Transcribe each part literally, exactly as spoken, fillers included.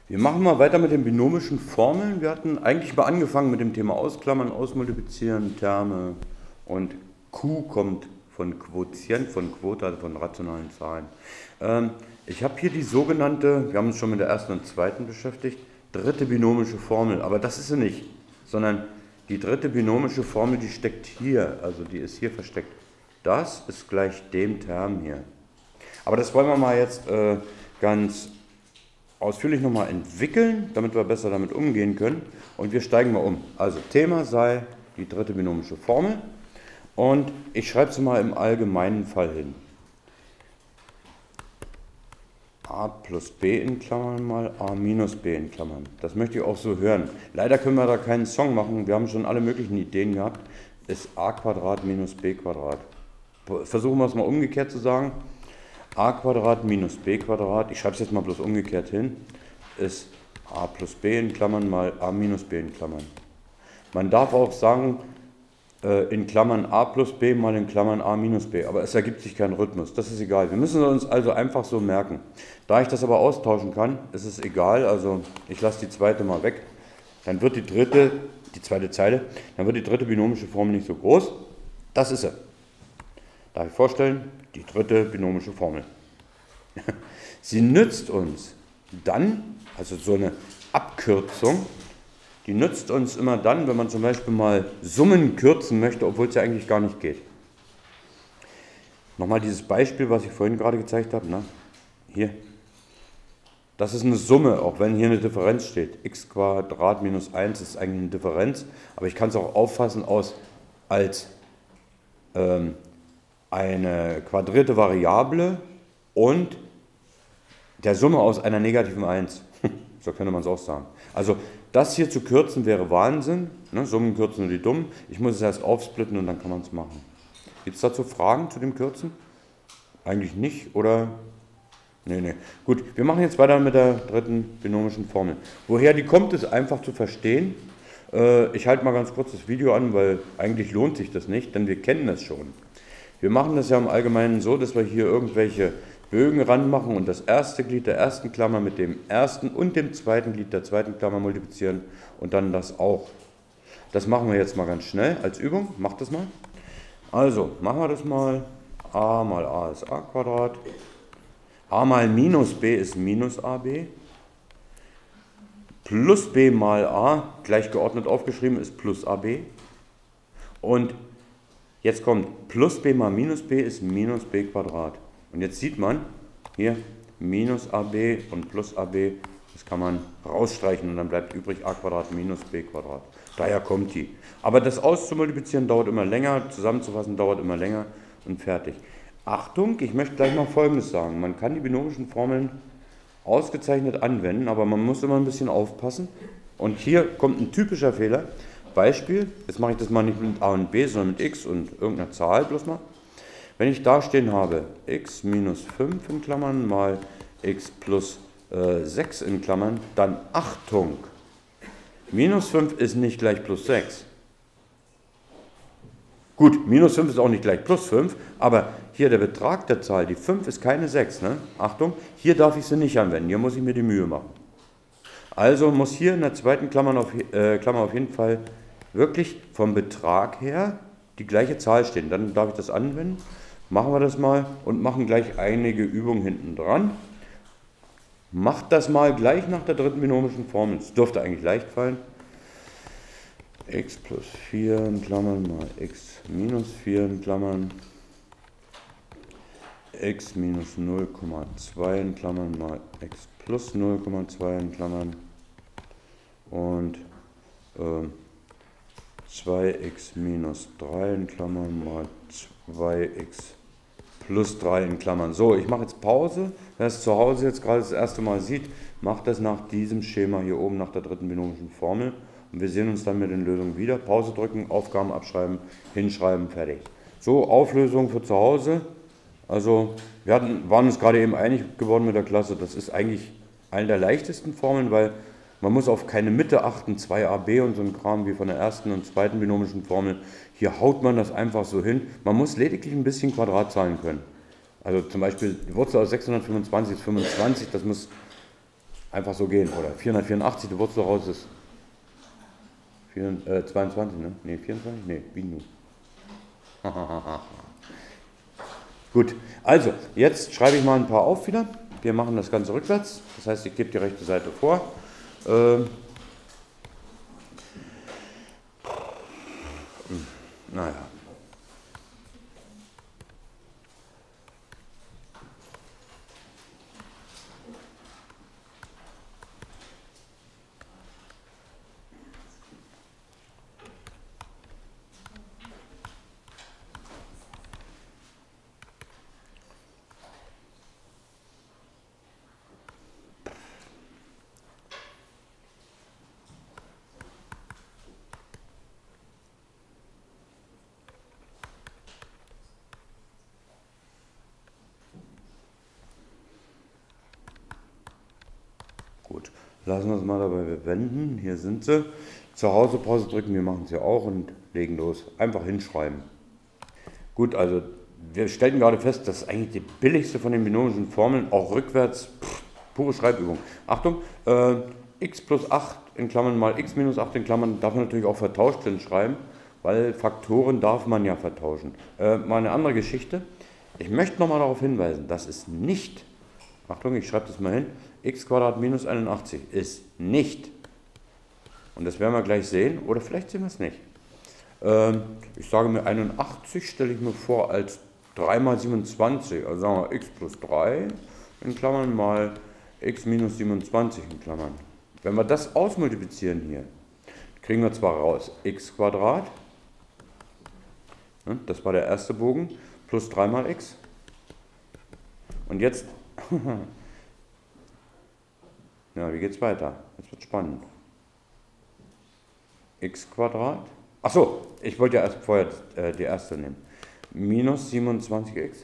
Wir machen mal weiter mit den binomischen Formeln. Wir hatten eigentlich mal angefangen mit dem Thema Ausklammern, Ausmultiplizieren, Terme und Q kommt von Quotient, von Quote, also von rationalen Zahlen. Ähm, ich habe hier die sogenannte, wir haben uns schon mit der ersten und zweiten beschäftigt, dritte binomische Formel, aber das ist sie nicht, sondern die dritte binomische Formel, die steckt hier, also die ist hier versteckt. Das ist gleich dem Term hier. Aber das wollen wir mal jetzt äh, ganz ausführlich nochmal entwickeln, damit wir besser damit umgehen können. Und wir steigen mal um. Also Thema sei die dritte binomische Formel. Und ich schreibe sie mal im allgemeinen Fall hin. A plus b in Klammern mal a minus b in Klammern. Das möchte ich auch so hören. Leider können wir da keinen Song machen. Wir haben schon alle möglichen Ideen gehabt. Ist a Quadrat minus b Quadrat. Versuchen wir es mal umgekehrt zu sagen. A Quadrat minus b Quadrat, ich schreibe es jetzt mal bloß umgekehrt hin, ist a plus b in Klammern mal a minus b in Klammern. Man darf auch sagen, in Klammern a plus b mal in Klammern a minus b, aber es ergibt sich kein Rhythmus, das ist egal. Wir müssen uns also einfach so merken. Da ich das aber austauschen kann, ist es egal, also ich lasse die zweite mal weg, dann wird die dritte, die zweite Zeile, dann wird die dritte binomische Formel nicht so groß. Das ist sie. Darf ich vorstellen? Die dritte binomische Formel. Sie nützt uns dann, also so eine Abkürzung, die nützt uns immer dann, wenn man zum Beispiel mal Summen kürzen möchte, obwohl es ja eigentlich gar nicht geht. Nochmal dieses Beispiel, was ich vorhin gerade gezeigt habe. Na, hier. Das ist eine Summe, auch wenn hier eine Differenz steht. X Quadrat minus eins ist eigentlich eine Differenz, aber ich kann es auch auffassen aus, als ähm, eine quadrierte Variable und der Summe aus einer negativen eins. So könnte man es auch sagen. Also das hier zu kürzen wäre Wahnsinn. Ne? Summen kürzen nur die Dummen. Ich muss es erst aufsplitten und dann kann man es machen. Gibt es dazu Fragen zu dem Kürzen? Eigentlich nicht, oder? Nee, nee. Gut, wir machen jetzt weiter mit der dritten binomischen Formel. Woher die kommt, ist einfach zu verstehen. Äh, ich halte mal ganz kurz das Video an, weil eigentlich lohnt sich das nicht, denn wir kennen das schon. Wir machen das ja im Allgemeinen so, dass wir hier irgendwelche Bögen ranmachen und das erste Glied der ersten Klammer mit dem ersten und dem zweiten Glied der zweiten Klammer multiplizieren und dann das auch. Das machen wir jetzt mal ganz schnell als Übung. Macht das mal. Also, machen wir das mal. A mal a ist a Quadrat. A mal minus b ist minus ab. Plus b mal a, gleichgeordnet aufgeschrieben, ist plus ab. Und jetzt kommt plus b mal minus b ist minus b Quadrat. Und jetzt sieht man hier minus ab und plus ab, das kann man rausstreichen und dann bleibt übrig a Quadrat minus b Quadrat. Daher kommt die. Aber das auszumultiplizieren dauert immer länger, zusammenzufassen dauert immer länger und fertig. Achtung, ich möchte gleich mal Folgendes sagen. Man kann die binomischen Formeln ausgezeichnet anwenden, aber man muss immer ein bisschen aufpassen. Und hier kommt ein typischer Fehler. Beispiel, jetzt mache ich das mal nicht mit a und b, sondern mit x und irgendeiner Zahl bloß mal. Wenn ich da stehen habe, x minus fünf in Klammern mal x plus äh, sechs in Klammern, dann Achtung, minus fünf ist nicht gleich plus sechs. Gut, minus fünf ist auch nicht gleich plus fünf, aber hier der Betrag der Zahl, die fünf ist keine sechs. Ne? Achtung, hier darf ich sie nicht anwenden, hier muss ich mir die Mühe machen. Also muss hier in der zweiten Klammer auf, äh, Klammer auf jeden Fall wirklich vom Betrag her die gleiche Zahl stehen. Dann darf ich das anwenden. Machen wir das mal und machen gleich einige Übungen hinten dran. Macht das mal gleich nach der dritten binomischen Formel. Es dürfte eigentlich leicht fallen. X plus vier in Klammern mal x minus vier in Klammern. X minus null Komma zwei in Klammern mal x plus null Komma zwei in Klammern. Und äh, zwei x minus drei in Klammern mal zwei x plus drei in Klammern. So, ich mache jetzt Pause. Wer es zu Hause jetzt gerade das erste Mal sieht, macht das nach diesem Schema hier oben, nach der dritten binomischen Formel. Und wir sehen uns dann mit den Lösungen wieder. Pause drücken, Aufgaben abschreiben, hinschreiben, fertig. So, Auflösung für zu Hause. Also, wir hatten, waren uns gerade eben einig geworden mit der Klasse, das ist eigentlich eine der leichtesten Formeln, weil man muss auf keine Mitte achten, zwei a b und so ein Kram wie von der ersten und zweiten binomischen Formel. Hier haut man das einfach so hin. Man muss lediglich ein bisschen Quadratzahlen können. Also zum Beispiel die Wurzel aus sechshundertfünfundzwanzig ist fünfundzwanzig, das muss Einfach so gehen, oder? vierhundertvierundachtzig, die Wurzel raus ist vier, äh, zweiundzwanzig, ne? Ne, vierundzwanzig? Ne, wie nu? Gut, also, jetzt schreibe ich mal ein paar auf wieder. Wir machen das Ganze rückwärts, das heißt, ich gebe die rechte Seite vor. Ähm, naja. Gut, lassen wir es mal dabei bewenden. Hier sind sie. Zu Hause Pause drücken, wir machen es ja auch und legen los. Einfach hinschreiben. Gut, also wir stellten gerade fest, das ist eigentlich die billigste von den binomischen Formeln, auch rückwärts, pff, pure Schreibübung. Achtung, äh, x plus acht in Klammern mal x minus acht in Klammern darf man natürlich auch vertauscht hinschreiben, weil Faktoren darf man ja vertauschen. Äh, mal eine andere Geschichte. Ich möchte nochmal darauf hinweisen, dass es nicht, Achtung, ich schreibe das mal hin, x minus einundachtzig ist nicht, und das werden wir gleich sehen, oder vielleicht sehen wir es nicht. Ähm, ich sage mir einundachtzig, stelle ich mir vor als drei mal siebenundzwanzig, also sagen wir x plus drei in Klammern mal x minus siebenundzwanzig in Klammern. Wenn wir das ausmultiplizieren hier, kriegen wir zwar raus x Quadrat, ne, das war der erste Bogen, plus drei mal x. Und jetzt, ja, wie geht es weiter? Jetzt wird spannend. X Quadrat. Achso, ich wollte ja erst vorher äh, die erste nehmen. Minus siebenundzwanzig x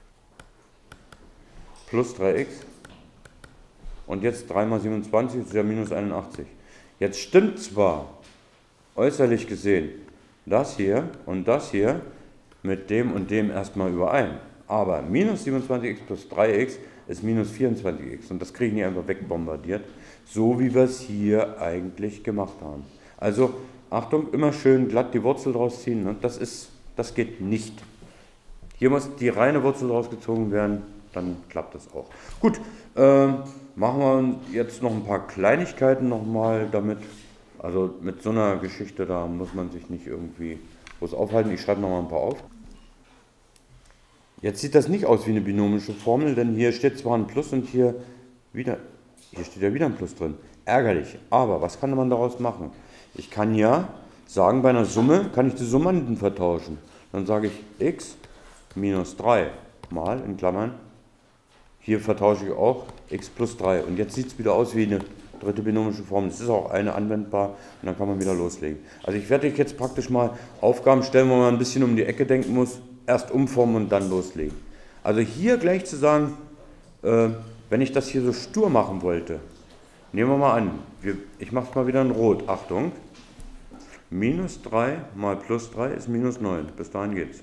plus drei x. Und jetzt drei mal siebenundzwanzig ist ja minus einundachtzig. Jetzt stimmt zwar äußerlich gesehen das hier und das hier mit dem und dem erstmal überein. Aber minus siebenundzwanzig x plus drei x ist minus vierundzwanzig x. Und das kriegen die einfach wegbombardiert. So wie wir es hier eigentlich gemacht haben. Also Achtung, immer schön glatt die Wurzel draus ziehen. Ne? Das, ist, das geht nicht. Hier muss die reine Wurzel rausgezogen werden, dann klappt das auch. Gut, äh, machen wir jetzt noch ein paar Kleinigkeiten nochmal damit. Also mit so einer Geschichte, da muss man sich nicht irgendwie groß aufhalten. Ich schreibe nochmal ein paar auf. Jetzt sieht das nicht aus wie eine binomische Formel, denn hier steht zwar ein Plus und hier wieder, hier steht ja wieder ein Plus drin. Ärgerlich, aber was kann man daraus machen? Ich kann ja sagen, bei einer Summe kann ich die Summanden vertauschen. Dann sage ich x minus drei mal, in Klammern, hier vertausche ich auch x plus drei. Und jetzt sieht es wieder aus wie eine dritte binomische Formel. Es ist auch eine anwendbar und dann kann man wieder loslegen. Also ich werde euch jetzt praktisch mal Aufgaben stellen, wo man ein bisschen um die Ecke denken muss. Erst umformen und dann loslegen. Also hier gleich zu sagen, äh, wenn ich das hier so stur machen wollte, nehmen wir mal an, wir, ich mache es mal wieder in Rot, Achtung, minus drei mal plus drei ist minus neun, bis dahin geht's.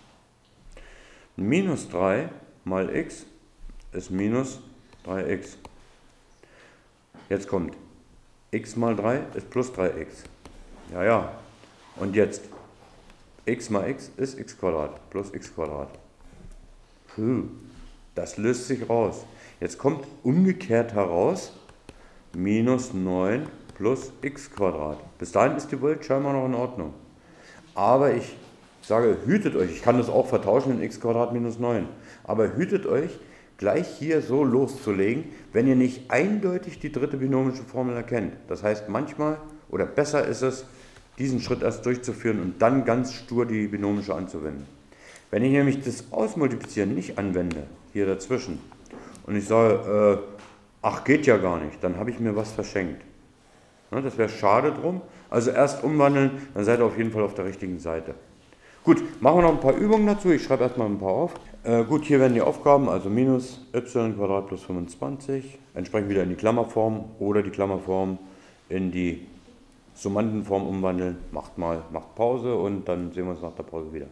Minus drei mal x ist minus drei x. Jetzt kommt, x mal drei ist plus drei x. Ja, ja. Und jetzt, x mal x ist x Quadrat plus x Quadrat. Puh, das löst sich raus. Jetzt kommt umgekehrt heraus, minus neun plus x Quadrat. Bis dahin ist die Welt scheinbar noch in Ordnung. Aber ich sage, hütet euch, ich kann das auch vertauschen in x Quadrat minus neun, aber hütet euch, gleich hier so loszulegen, wenn ihr nicht eindeutig die dritte binomische Formel erkennt. Das heißt, manchmal oder besser ist es, diesen Schritt erst durchzuführen und dann ganz stur die binomische anzuwenden. Wenn ich nämlich das Ausmultiplizieren nicht anwende, hier dazwischen, und ich sage, äh, ach, geht ja gar nicht, dann habe ich mir was verschenkt. Ja, das wäre schade drum. Also erst umwandeln, dann seid ihr auf jeden Fall auf der richtigen Seite. Gut, machen wir noch ein paar Übungen dazu. Ich schreibe erstmal ein paar auf. Äh, gut, hier werden die Aufgaben, also minus y plus fünfundzwanzig, entsprechend wieder in die Klammerform oder die Klammerform in die Summandenform umwandeln. Macht mal, macht Pause und dann sehen wir uns nach der Pause wieder.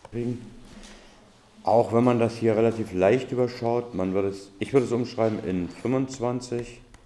Auch wenn man das hier relativ leicht überschaut, man würde es, ich würde es umschreiben in fünfundzwanzig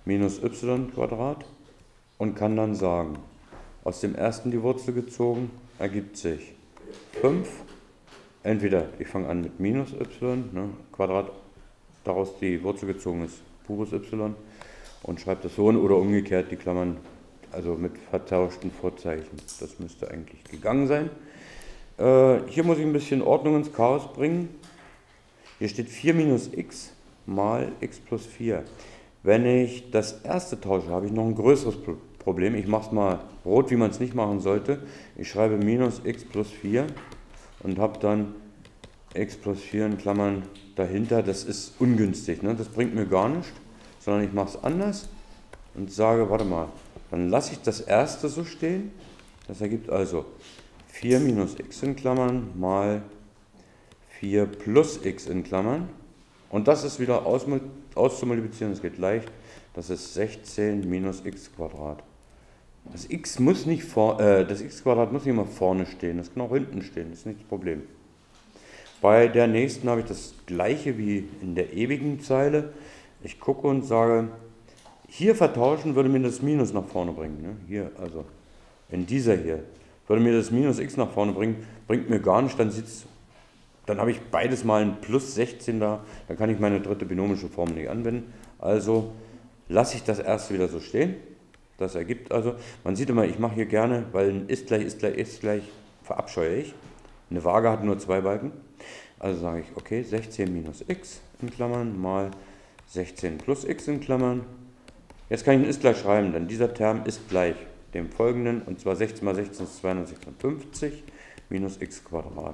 minus y Quadrat und kann dann sagen, aus dem ersten die Wurzel gezogen, ergibt sich fünf. Entweder ich fange an mit minus y, ne, Quadrat, daraus die Wurzel gezogen ist pures y und schreibe das so, oder umgekehrt die Klammern, also mit vertauschten Vorzeichen. Das müsste eigentlich gegangen sein. Äh, hier muss ich ein bisschen Ordnung ins Chaos bringen. Hier steht vier minus x mal x plus vier. Wenn ich das erste tausche, habe ich noch ein größeres Problem. Ich mache es mal rot, wie man es nicht machen sollte. Ich schreibe minus x plus vier und habe dann x plus vier in Klammern dahinter. Das ist ungünstig, ne? Das bringt mir gar nichts, sondern ich mache es anders und sage, warte mal, dann lasse ich das erste so stehen. Das ergibt also vier minus x in Klammern mal vier plus x in Klammern. Und das ist wieder auszumultiplizieren, das geht leicht. Das ist sechzehn minus x Quadrat. Das x muss nicht vor, äh, das x Quadrat muss nicht immer vorne stehen, das kann auch hinten stehen, das ist nicht das Problem. Bei der nächsten habe ich das gleiche wie in der ewigen Zeile. Ich gucke und sage, hier vertauschen würde mir das Minus nach vorne bringen. Ne? Hier, also in dieser hier, würde mir das Minus x nach vorne bringen, bringt mir gar nicht, dann sieht's, dann habe ich beides mal ein plus sechzehn da, dann kann ich meine dritte binomische Formel nicht anwenden. Also lasse ich das erste wieder so stehen. Das ergibt also, man sieht immer, ich mache hier gerne, weil ein ist gleich, ist gleich, ist gleich, verabscheue ich. Eine Waage hat nur zwei Balken. Also sage ich, okay, sechzehn minus x in Klammern mal sechzehn plus x in Klammern. Jetzt kann ich ein ist gleich schreiben, denn dieser Term ist gleich dem folgenden, und zwar sechzehn mal sechzehn ist zweihundertsechsundfünfzig minus x Quadrat.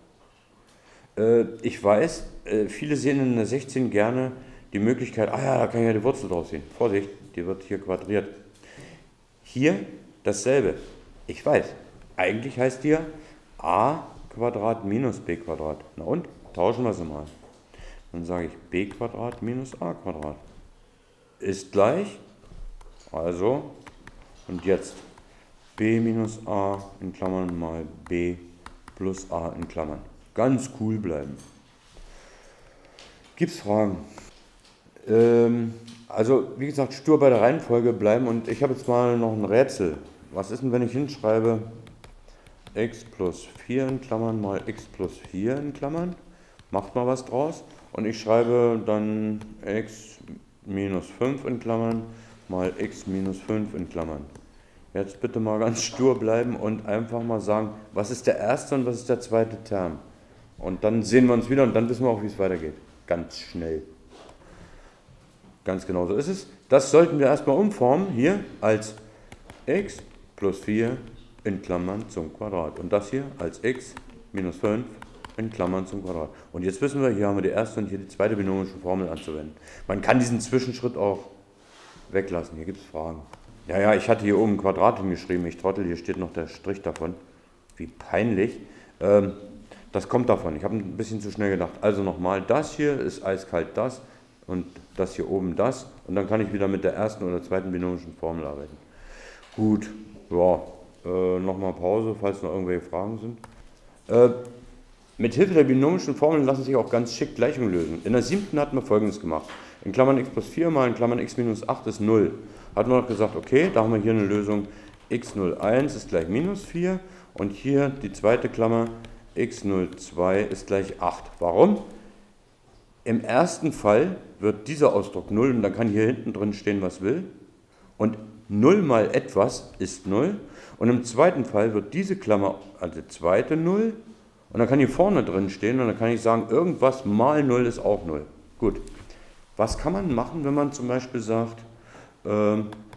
Äh, ich weiß, äh, viele sehen in der sechzehn gerne die Möglichkeit, ah ja, da kann ich ja die Wurzel draus sehen. Vorsicht, die wird hier quadriert. Hier dasselbe. Ich weiß, eigentlich heißt hier a Quadrat minus b Quadrat. Na und? Tauschen wir sie mal. Dann sage ich b Quadrat minus a Quadrat. Ist gleich, also, und jetzt b minus a in Klammern mal b plus a in Klammern. Ganz cool bleiben. Gibt es Fragen? Ähm, also, wie gesagt, stur bei der Reihenfolge bleiben, und ich habe jetzt mal noch ein Rätsel. Was ist denn, wenn ich hinschreibe x plus vier in Klammern mal x plus vier in Klammern? Macht mal was draus. Und ich schreibe dann x minus fünf in Klammern mal x minus fünf in Klammern. Jetzt bitte mal ganz stur bleiben und einfach mal sagen, was ist der erste und was ist der zweite Term. Und dann sehen wir uns wieder und dann wissen wir auch, wie es weitergeht. Ganz schnell. Ganz genau so ist es. Das sollten wir erstmal umformen, hier als x plus vier in Klammern zum Quadrat. Und das hier als x minus fünf in Klammern zum Quadrat. Und jetzt wissen wir, hier haben wir die erste und hier die zweite binomische Formel anzuwenden. Man kann diesen Zwischenschritt auch weglassen. Hier gibt es Fragen. Ja, ja, ich hatte hier oben ein Quadrat hingeschrieben. Ich trottel, hier steht noch der Strich davon. Wie peinlich. Ähm, das kommt davon. Ich habe ein bisschen zu schnell gedacht. Also nochmal, das hier ist eiskalt das und das hier oben das. Und dann kann ich wieder mit der ersten oder zweiten binomischen Formel arbeiten. Gut, ja, äh, nochmal Pause, falls noch irgendwelche Fragen sind. Äh, mit Hilfe der binomischen Formeln lassen sich auch ganz schick Gleichungen lösen. In der siebten hatten wir Folgendes gemacht. In Klammern x plus vier mal in Klammern x minus acht ist null. Hatten wir noch gesagt, okay, da haben wir hier eine Lösung, x null eins ist gleich minus vier und hier die zweite Klammer, x null zwei ist gleich acht. Warum? Im ersten Fall wird dieser Ausdruck null und dann kann hier hinten drin stehen, was will. Und null mal etwas ist null. Und im zweiten Fall wird diese Klammer, also zweite null, und dann kann hier vorne drin stehen und dann kann ich sagen, irgendwas mal null ist auch null. Gut. Was kann man machen, wenn man zum Beispiel sagt, äh,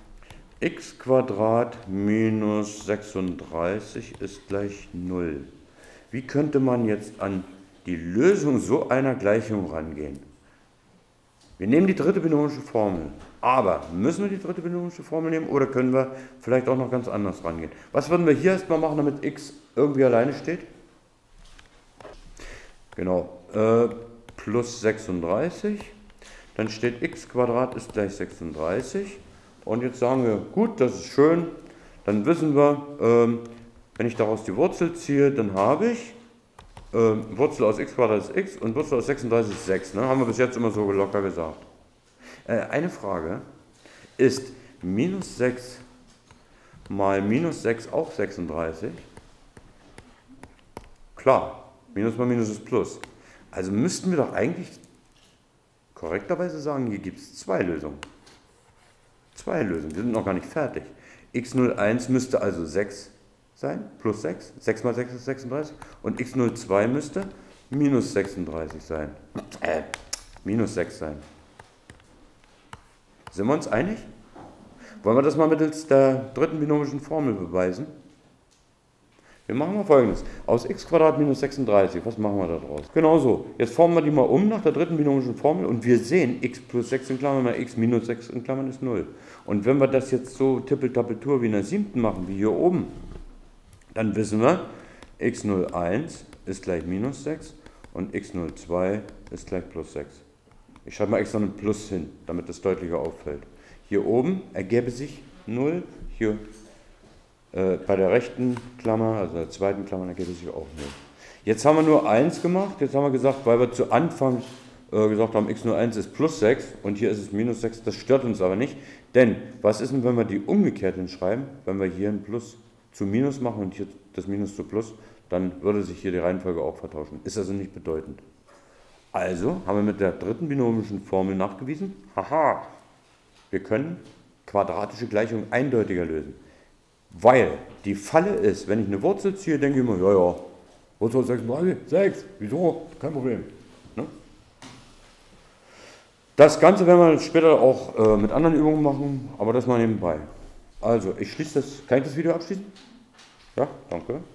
x Quadrat minus sechsunddreißig ist gleich null? Wie könnte man jetzt an die Lösung so einer Gleichung rangehen? Wir nehmen die dritte binomische Formel, aber müssen wir die dritte binomische Formel nehmen oder können wir vielleicht auch noch ganz anders rangehen? Was würden wir hier erstmal machen, damit x irgendwie alleine steht? Genau, äh, plus sechsunddreißig, dann steht x Quadrat ist gleich sechsunddreißig und jetzt sagen wir, gut, das ist schön, dann wissen wir, ähm, wenn ich daraus die Wurzel ziehe, dann habe ich äh, Wurzel aus x Quadrat ist x und Wurzel aus sechsunddreißig ist sechs. Ne? Haben wir bis jetzt immer so locker gesagt. Äh, eine Frage. Ist minus sechs mal minus sechs auch sechsunddreißig? Klar, Minus mal Minus ist Plus. Also müssten wir doch eigentlich korrekterweise sagen, hier gibt es zwei Lösungen. Zwei Lösungen, wir sind noch gar nicht fertig. x null eins müsste also sechs sein, plus sechs. sechs mal sechs ist sechsunddreißig. Und x null zwei müsste minus sechsunddreißig sein. Äh, minus sechs sein. Sind wir uns einig? Wollen wir das mal mittels der dritten binomischen Formel beweisen? Wir machen mal Folgendes. Aus x minus sechsunddreißig, was machen wir da draus? Genau so. Jetzt formen wir die mal um nach der dritten binomischen Formel und wir sehen, x plus sechs in Klammern mal x minus sechs in Klammern ist null. Und wenn wir das jetzt so tippeltappeltur wie in der siebten machen, wie hier oben, dann wissen wir, x null eins ist gleich minus sechs und x null zwei ist gleich plus sechs. Ich schreibe mal extra ein Plus hin, damit das deutlicher auffällt. Hier oben ergäbe sich null, hier äh, bei der rechten Klammer, also der zweiten Klammer, ergäbe sich auch null. Jetzt haben wir nur eins gemacht, jetzt haben wir gesagt, weil wir zu Anfang äh, gesagt haben, x null eins ist plus sechs und hier ist es minus sechs, das stört uns aber nicht. Denn, was ist denn, wenn wir die umgekehrt hinschreiben, wenn wir hier ein Plus zu Minus machen und hier das Minus zu Plus, dann würde sich hier die Reihenfolge auch vertauschen. Ist also nicht bedeutend. Also haben wir mit der dritten binomischen Formel nachgewiesen, haha, wir können quadratische Gleichungen eindeutiger lösen. Weil die Falle ist, wenn ich eine Wurzel ziehe, denke ich immer, ja, ja, Wurzel sechsunddreißig, sechs, wieso, kein Problem. Ne? Das Ganze werden wir später auch äh, mit anderen Übungen machen, aber das mal nebenbei. Also, ich schließe das, kann ich das Video abschließen? Ja, danke.